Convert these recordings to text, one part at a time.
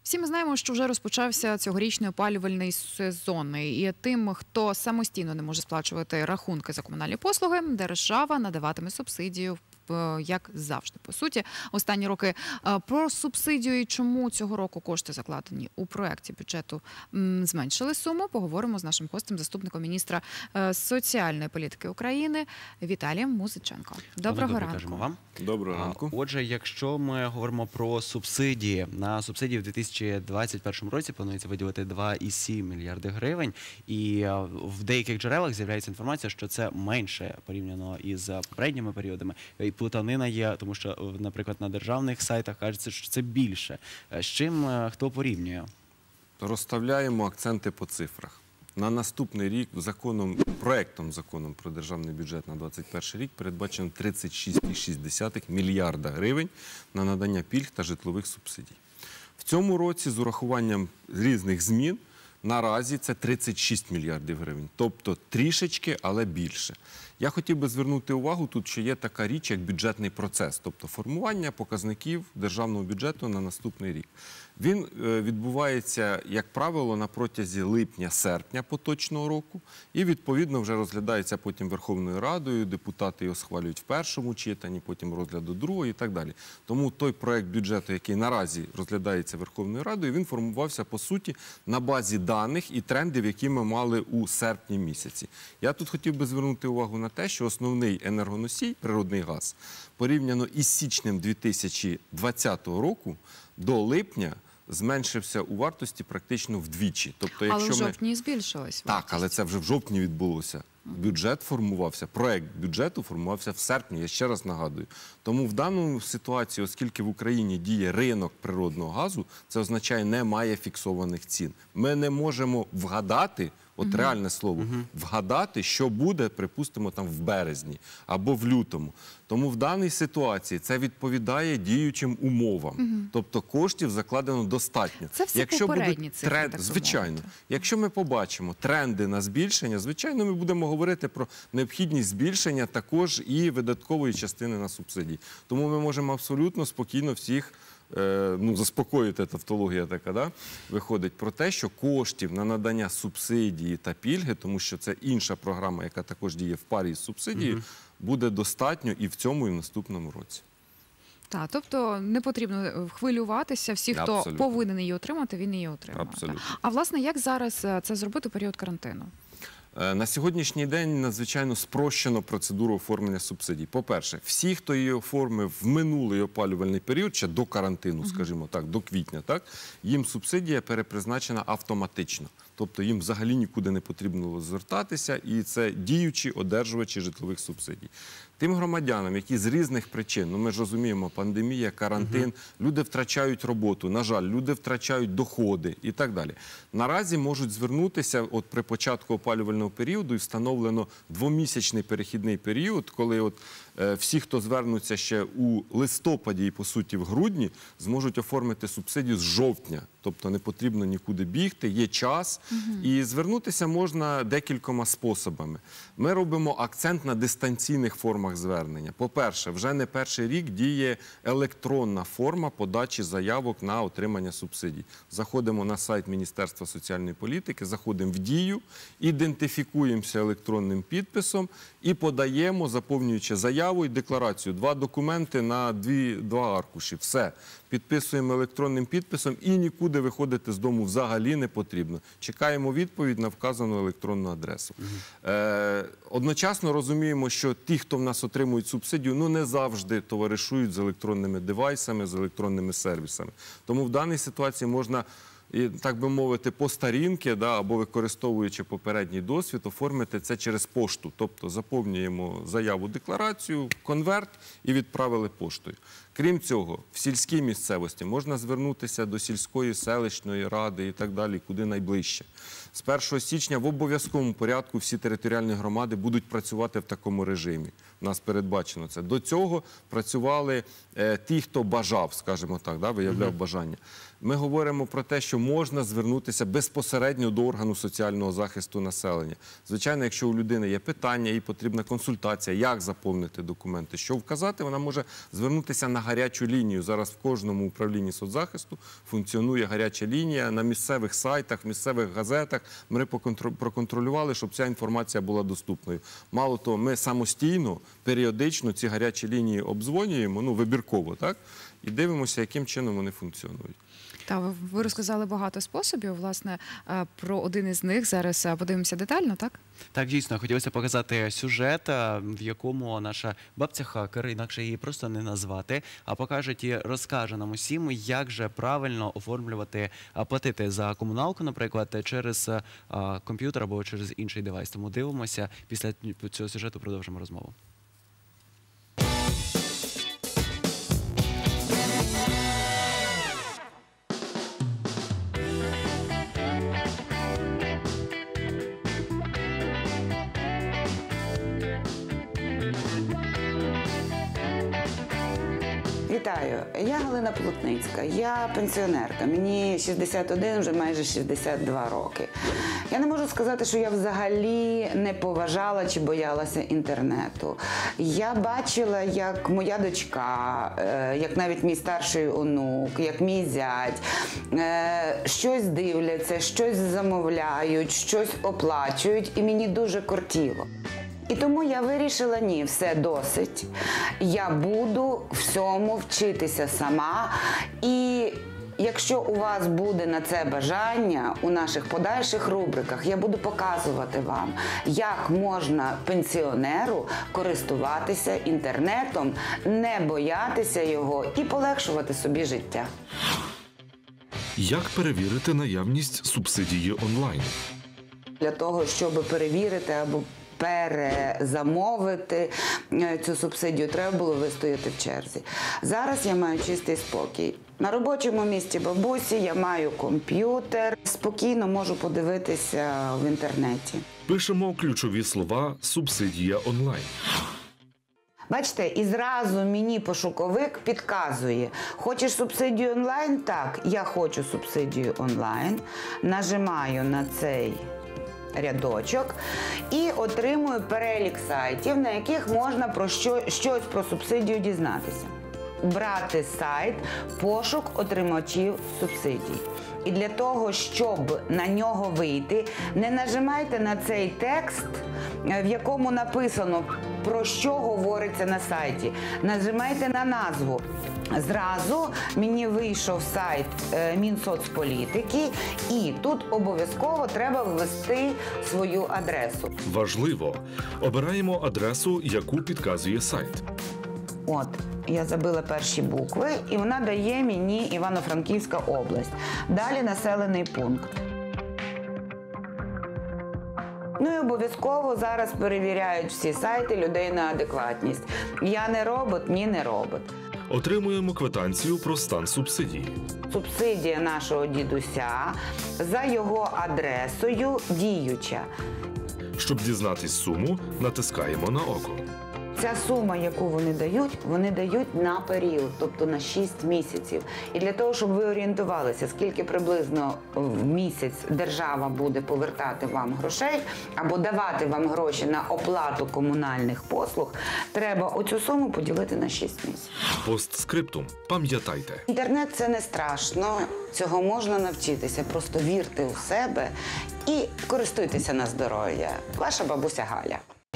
Всі ми знаємо, що вже розпочався цьогорічний опалювальний сезон. І тим, хто самостійно не може сплачувати рахунки за комунальні послуги, держава надаватиме субсидію, як завжди. По суті, останні роки про субсидію і чому цього року кошти, закладені у проєкті бюджету, зменшили суму, поговоримо з нашим гостем, заступником міністра соціальної політики України Віталієм Музиченко. Доброго ранку. Вам. Доброго ранку. Отже, якщо ми говоримо про субсидії, на субсидії в 2021 році планується виділити 2,7 мільярди гривень, і в деяких джерелах з'являється інформація, що це менше порівняно із попередніми періодами. І плутанина є, тому що, наприклад, на державних сайтах кажеться, що це більше. З чим хто порівнює? Розставляємо акценти по цифрах. На наступний рік проектом законом про державний бюджет на 2021 рік передбачено 36,6 мільярда гривень на надання пільг та житлових субсидій. В цьому році з урахуванням різних змін наразі це 36 мільярдів гривень, тобто трішечки, але більше. Я хотів би звернути увагу тут, що є така річ, як бюджетний процес, тобто формування показників державного бюджету на наступний рік. Він відбувається, як правило, на протязі липня-серпня поточного року і, відповідно, вже розглядається потім Верховною Радою, депутати його схвалюють в першому читанні, потім розгляду другого і так далі. Тому той проект бюджету, який наразі розглядається Верховною Радою, він формувався, по суті, на базі даних і трендів, які ми мали у серпні місяці. Я тут хотів би звернути увагу на те, що основний енергоносій, природний газ, порівняно із січнем 2020 року до липня зменшився у вартості практично вдвічі. Тобто, але в жовтні збільшилась вартість. Так, але це вже в жовтні відбулося. Бюджет формувався, проект бюджету формувався в серпні, я ще раз нагадую. Тому в даному ситуації, оскільки в Україні діє ринок природного газу, це означає, немає фіксованих цін. Ми не можемо вгадати, от реальне слово, вгадати, що буде, припустимо, там в березні або в лютому. Тому в даній ситуації це відповідає діючим умовам. Тобто коштів закладено достатньо. Це все попередні цифри, так би мовити. Звичайно. Якщо ми побачимо тренди на збільшення, звичайно, ми будемо говорити про необхідність збільшення також і видаткової частини на субсидії. Тому ми можемо абсолютно спокійно всіх заспокоїти, тавтологія така, да? Виходить про те, що коштів на надання субсидії та пільги, тому що це інша програма, яка також діє в парі з субсидією, буде достатньо і в цьому, і в наступному році. Так, тобто не потрібно хвилюватися, всі, хто повинен її отримати, він її отримає. А власне, як зараз це зробити в період карантину? На сьогоднішній день надзвичайно спрощено процедуру оформлення субсидій. По-перше, всі, хто її оформив в минулий опалювальний період, ще до карантину, скажімо так, до квітня, так, їм субсидія перепризначена автоматично. Тобто їм взагалі нікуди не потрібно звертатися, і це діючі одержувачі житлових субсидій. Тим громадянам, які з різних причин, ми ж розуміємо, пандемія, карантин, люди втрачають роботу, на жаль, люди втрачають доходи і так далі. Наразі можуть звернутися, от при початку опалювального періоду, і встановлено двомісячний перехідний період, коли всі, хто звернуться ще у листопаді і, по суті, в грудні, зможуть оформити субсидію з жовтня. Тобто не потрібно нікуди бігти, є час. І звернутися можна декількома способами. Ми робимо акцент на дистанційних формах звернення. По-перше, вже не перший рік діє електронна форма подачі заявок на отримання субсидій. Заходимо на сайт Міністерства соціальної політики, заходимо в дію, ідентифікуємося електронним підписом і подаємо, заповнюючи заяву і декларацію. 2 документи на 2 аркуші. Все. Підписуємо електронним підписом і нікуди виходити з дому взагалі не потрібно. Чекаємо відповідь на вказану електронну адресу. Одночасно розуміємо, що ті, хто в нас отримують субсидію, не завжди товаришують з електронними девайсами, з електронними сервісами. Тому в даній ситуації можна, так би мовити, по старінки, або використовуючи попередній досвід, оформити це через пошту. Тобто заповнюємо заяву-декларацію, конверт і відправили поштою. Крім цього, в сільській місцевості можна звернутися до сільської, селищної ради і так далі, куди найближче. З 1 січня в обов'язковому порядку всі територіальні громади будуть працювати в такому режимі. У нас передбачено це. До цього працювали ті, хто бажав, скажімо так, виявляв бажання. Ми говоримо про те, що можна звернутися безпосередньо до органу соціального захисту населення. Звичайно, якщо у людини є питання, їй потрібна консультація, як заповнити документи, що вказати, вона може звернутися на гарячу лінію. Зараз в кожному управлінні соцзахисту функціонує гаряча лінія. На місцевих сайтах, в місцевих газетах ми проконтролювали, щоб ця інформація була доступною. Мало того, ми самостійно, періодично ці гарячі лінії обдзвонюємо, вибірково, так? І дивимося, яким чином вони функціонують. Та ви розказали багато способів, власне, про один із них зараз подивимося детально, так? Так, дійсно, хотілося показати сюжет, в якому наша бабця хакер, інакше її просто не назвати, а покаже і розкаже нам усім, як же правильно оформлювати, платити за комуналку, наприклад, через комп'ютер або через інший девайс. Тому дивимося, після цього сюжету продовжимо розмову. Вітаю, я Галина Плотницька, я пенсіонерка, мені 61, вже майже 62 роки. Я не можу сказати, що я взагалі не поважала чи боялася інтернету. Я бачила, як моя дочка, як навіть мій старший онук, як мій зять, щось дивляться, щось замовляють, щось оплачують, і мені дуже кортіло. І тому я вирішила, ні, все досить. Я буду всьому вчитися сама. І якщо у вас буде на це бажання, у наших подальших рубриках я буду показувати вам, як можна пенсіонеру користуватися інтернетом, не боятися його і полегшувати собі життя. Як перевірити наявність субсидії онлайн? Для того, щоб перевірити або перезамовити цю субсидію, треба було вистояти в черзі. Зараз я маю чистий спокій. На робочому місці бабусі я маю комп'ютер, спокійно можу подивитися в інтернеті. Пишемо ключові слова «субсидія онлайн». Бачите, і зразу мені пошуковик підказує, хочеш субсидію онлайн? Так, я хочу субсидію онлайн, нажимаю на цей рядочок і отримую перелік сайтів, на яких можна про щось про субсидію дізнатися. Брати сайт «Пошук отримачів субсидій». І для того, щоб на нього вийти, не нажимайте на цей текст, в якому написано, про що говориться на сайті. Нажимайте на назву. Зразу мені вийшов сайт Мінсоцполітики, і тут обов'язково треба ввести свою адресу. Важливо! Обираємо адресу, яку підказує сайт. От, я забила перші букви, і вона дає мені Івано-Франківська область. Далі населений пункт. Ну і обов'язково зараз перевіряють всі сайти людей на адекватність. Я не робот, ні не робот. Отримуємо квитанцію про стан субсидії. Субсидія нашого дідуся за його адресою діюча. Щоб дізнатись суму, натискаємо на око. Ця сума, яку вони дають на період, тобто на 6 місяців. І для того, щоб ви орієнтувалися, скільки приблизно в місяць держава буде повертати вам грошей або давати вам гроші на оплату комунальних послуг, треба оцю суму поділити на 6 місяців. Постскриптум. Пам'ятайте. Інтернет – це не страшно, цього можна навчитися. Просто вірте у себе і користуйтеся на здоров'я. Ваша бабуся Галя.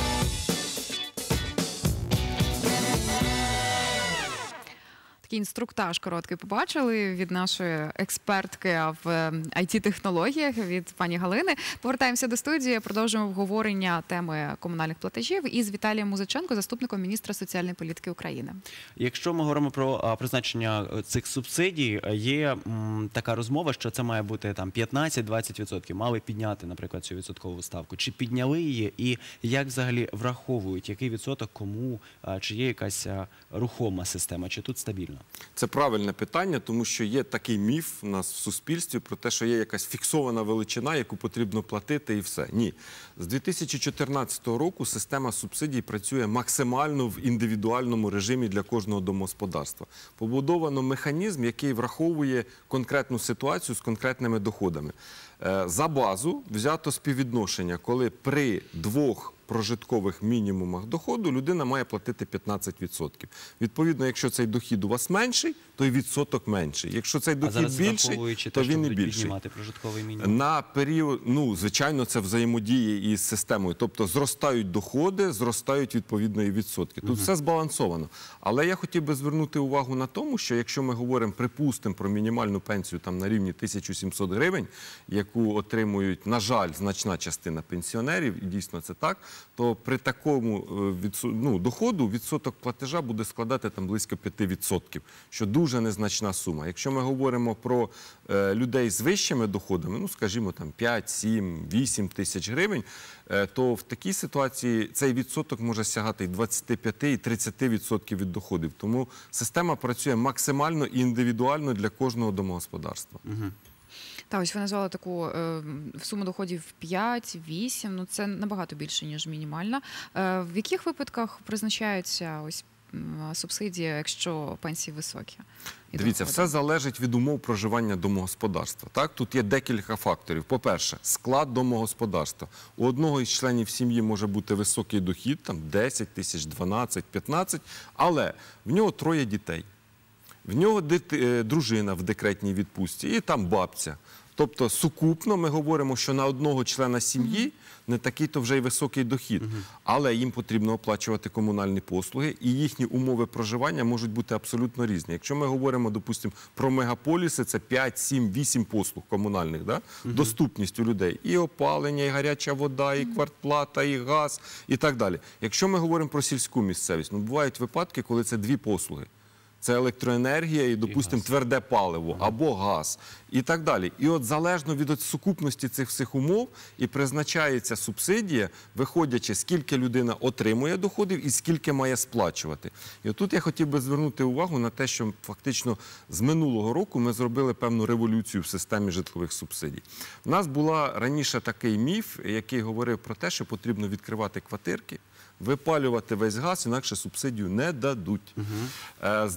Такий інструктаж короткий побачили від нашої експертки в IT-технологіях, від пані Галини. Повертаємося до студії, продовжуємо обговорення теми комунальних платежів із Віталієм Музиченко, заступником міністра соціальної політики України. Якщо ми говоримо про призначення цих субсидій, є така розмова, що це має бути там 15-20%. Мали підняти, наприклад, цю відсоткову ставку. Чи підняли її і як взагалі враховують, який відсоток кому, чи є якась рухома система, чи тут стабільно? Це правильне питання, тому що є такий міф у нас в суспільстві про те, що є якась фіксована величина, яку потрібно платити і все. Ні. З 2014 року система субсидій працює максимально в індивідуальному режимі для кожного домогосподарства. Побудовано механізм, який враховує конкретну ситуацію з конкретними доходами. За базу взято співвідношення, коли при 2 прожиткових мінімумах доходу людина має платити 15%. Відповідно, якщо цей дохід у вас менший, то і відсоток менший. Якщо цей дохід більший, то він і більший. Піднімати прожитковий мінімум. На період, звичайно, це взаємодіє із системою. Тобто зростають доходи, зростають відповідно і відсотки. Тут все збалансовано. Але я хотів би звернути увагу на тому, що якщо ми говоримо, припустимо, про мінімальну пенсію там на рівні 1700 гривень, яку отримують, на жаль, значна частина пенсіонерів, і дійсно це так, то при такому доходу відсоток платежа буде складати там близько 5%, що дуже незначна сума. Якщо ми говоримо про людей з вищими доходами, скажімо, там 5, 7, 8 тисяч гривень, то в такій ситуації цей відсоток може сягати і 25, і 30% від доходів. Тому система працює максимально і індивідуально для кожного домогосподарства. Та, ось ви назвали таку суму доходів 5-8, це набагато більше, ніж мінімальна. В яких випадках призначаються ось субсидії, якщо пенсії високі? Дивіться, все залежить від умов проживання домогосподарства. Так? Тут є декілька факторів. По-перше, склад домогосподарства. У одного із членів сім'ї може бути високий дохід, там 10 тисяч, 12, 15, але в нього 3 дітей. В нього дружина в декретній відпустці і там бабця. Тобто сукупно ми говоримо, що на одного члена сім'ї не такий-то вже й високий дохід. Але їм потрібно оплачувати комунальні послуги, і їхні умови проживання можуть бути абсолютно різні. Якщо ми говоримо, допустимо, про мегаполіси, це 5, 7, 8 послуг комунальних, доступність у людей. І опалення, і гаряча вода, і квартплата, і газ, і так далі. Якщо ми говоримо про сільську місцевість, бувають випадки, коли це 2 послуги. Це електроенергія і, допустимо, тверде паливо, або газ, і так далі. І от залежно від сукупності цих всіх умов і призначається субсидія, виходячи, скільки людина отримує доходів і скільки має сплачувати. І отут я хотів би звернути увагу на те, що фактично з минулого року ми зробили певну революцію в системі житлових субсидій. У нас була раніше такий міф, який говорив про те, що потрібно відкривати квартирки, випалювати весь газ, інакше субсидію не дадуть. З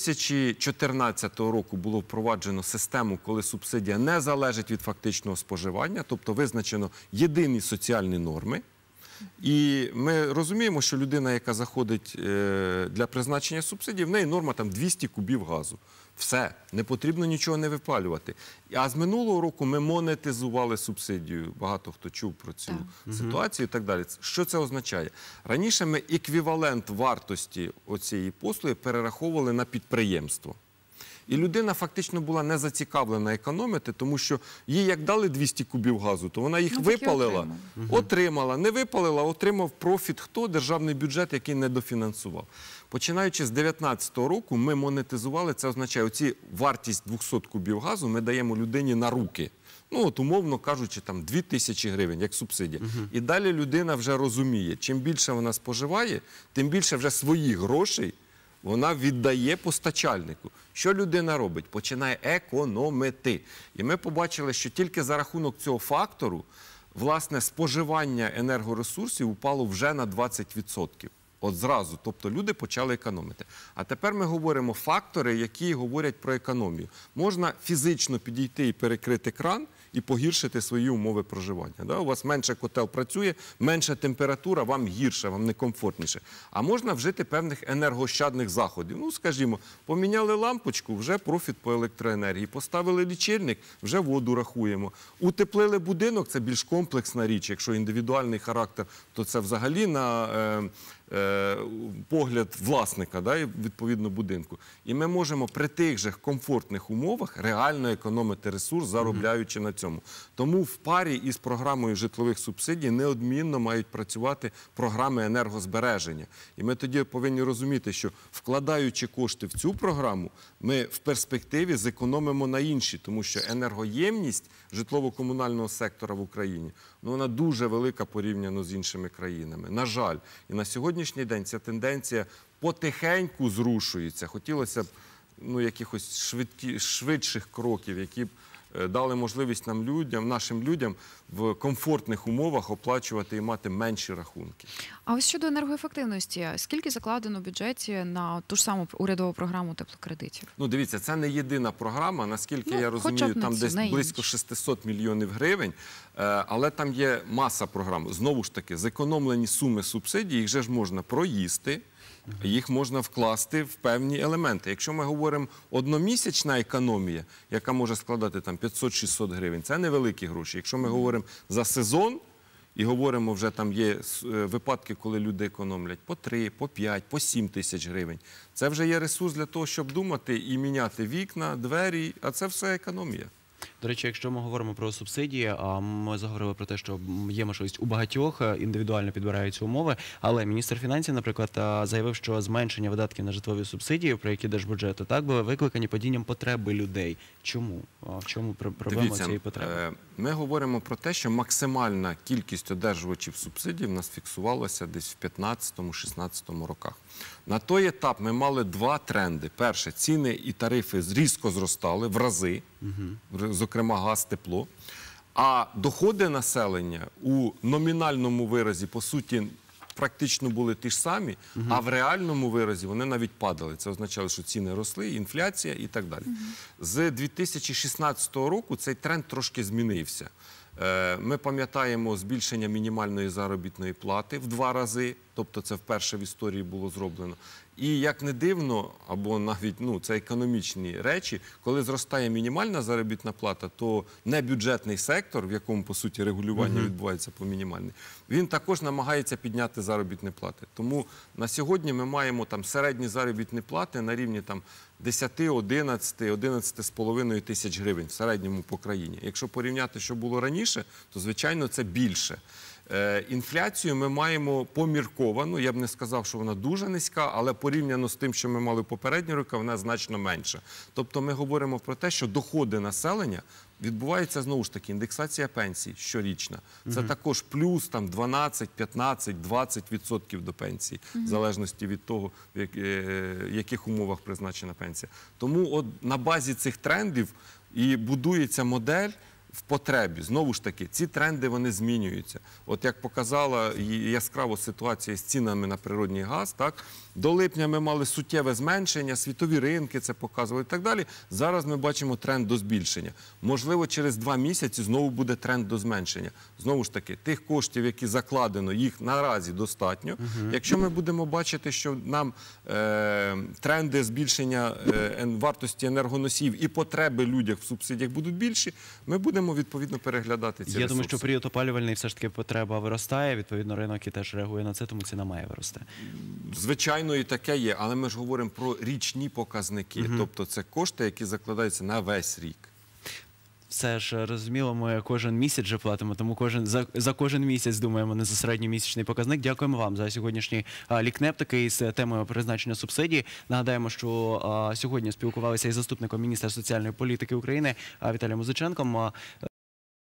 2014 року було впроваджено систему, коли субсидія не залежить від фактичного споживання, тобто визначено єдині соціальні норми. І ми розуміємо, що людина, яка заходить для призначення субсидій, в неї норма там 200 кубів газу. Все, не потрібно нічого не випалювати. А з минулого року ми монетизували субсидію. Багато хто чув про цю ситуацію і так далі. Що це означає? Раніше ми еквівалент вартості оцієї послуги перераховували на підприємство. І людина фактично була не зацікавлена економити, тому що їй як дали 200 кубів газу, то вона їх випалила, отримала. Не випалила, отримав профіт хто? Державний бюджет, який не дофінансував. Починаючи з 2019 року ми монетизували, це означає, оці вартість 200 кубів газу ми даємо людині на руки. Умовно кажучи, там 2000 гривень, як субсидія. І далі людина вже розуміє, чим більше вона споживає, тим більше вже своїх грошей вона віддає постачальнику. Що людина робить? Починає економити. І ми побачили, що тільки за рахунок цього фактору, власне, споживання енергоресурсів упало вже на 20%. От зразу. Тобто люди почали економити. А тепер ми говоримо фактори, які говорять про економію. Можна фізично підійти і перекрити кран, і погіршити свої умови проживання. У вас менше котел працює, менша температура, вам гірше, вам некомфортніше. А можна вжити певних енергоощадних заходів. Скажімо, поміняли лампочку, вже профіт по електроенергії. Поставили лічильник, вже воду рахуємо. Утеплили будинок, це більш комплексна річ. Якщо індивідуальний характер, то це взагалі на погляд власника, відповідно, будинку. І ми можемо при тих же комфортних умовах реально економити ресурс, заробляючи на цьому. Тому в парі із програмою житлових субсидій неодмінно мають працювати програми енергозбереження. І ми тоді повинні розуміти, що вкладаючи кошти в цю програму, ми в перспективі зекономимо на іншій, тому що енергоємність житлово-комунального сектора в Україні, вона дуже велика порівняно з іншими країнами. На жаль, і на сьогоднішній день ця тенденція потихеньку зрушується. Хотілося б якихось швидших кроків, які б дали можливість нашим людям в комфортних умовах оплачувати і мати менші рахунки. А ось щодо енергоефективності, скільки закладено в бюджеті на ту ж саму урядову програму теплокредитів? Дивіться, це не єдина програма, наскільки я розумію, там десь близько 600 мільйонів гривень, але там є маса програм. Знову ж таки, зекономлені суми субсидій, їх же ж можна проїсти, їх можна вкласти в певні елементи. Якщо ми говоримо одномісячна економія, яка може складати там 500-600 гривень, це невеликі гроші. Якщо ми говоримо за сезон, і говоримо, вже там є випадки, коли люди економлять по 3, по 5, по 7 тисяч гривень. Це вже є ресурс для того, щоб думати і міняти вікна, двері, а це все економія. До речі, якщо ми говоримо про субсидії, ми заговорили про те, що є можливість у багатьох, індивідуально підбираються умови, але міністр фінансів, наприклад, заявив, що зменшення видатків на житлові субсидії, про які держбюджету, так, були викликані падінням потреби людей. Чому? В чому проблема цієї потреби? Ми говоримо про те, що максимальна кількість одержувачів субсидій в нас фіксувалася десь в 2015-2016 роках. На той етап ми мали два тренди. Перше, ціни і тарифи різко зростали в рази, зокрема газ, тепло. А доходи населення у номінальному виразі, по суті, практично були ті ж самі, а в реальному виразі вони навіть падали. Це означало, що ціни росли, інфляція і так далі. З 2016 року цей тренд трошки змінився. Ми пам'ятаємо збільшення мінімальної заробітної плати в 2 рази, тобто це вперше в історії було зроблено. І як не дивно, або навіть це економічні речі, коли зростає мінімальна заробітна плата, то небюджетний сектор, в якому, по суті, регулювання відбувається по мінімальній, він також намагається підняти заробітні плати. Тому на сьогодні ми маємо там середні заробітні плати на рівні там 10, 11, 11,5 тисяч гривень в середньому по країні. Якщо порівняти, що було раніше, то, звичайно, це більше. Інфляцію ми маємо помірковану, я б не сказав, що вона дуже низька, але порівняно з тим, що ми мали попередні роки, вона значно менша. Тобто ми говоримо про те, що доходи населення відбувається, знову ж таки, індексація пенсій щорічна. Це також плюс там 12, 15, 20% до пенсії, в залежності від того, в яких умовах призначена пенсія. Тому от на базі цих трендів і будується модель в потребі. Знову ж таки, ці тренди, вони змінюються. От як показала яскраво ситуація з цінами на природний газ, так, до липня ми мали суттєве зменшення, світові ринки це показували і так далі. Зараз ми бачимо тренд до збільшення. Можливо, через 2 місяці знову буде тренд до зменшення. Знову ж таки, тих коштів, які закладено, їх наразі достатньо. Якщо ми будемо бачити, що нам тренди збільшення вартості енергоносіїв і потреби людях в субсидіях будуть більші, ми будемо відповідно переглядати ці ресурси. Я думаю, що період опалювальний все ж таки потреба виростає, відповідно ринок і теж реагує на це, тому ціна має вирости. Звичайно, і таке є, але ми ж говоримо про річні показники, тобто це кошти, які закладаються на весь рік. Все ж розуміло, ми кожен місяць вже платимо, тому за кожен місяць думаємо не за середньомісячний показник. Дякуємо вам за сьогоднішній лікнеп такий з темою призначення субсидій. Нагадаємо, що сьогодні спілкувалися із заступником міністра соціальної політики України Віталієм Музиченком.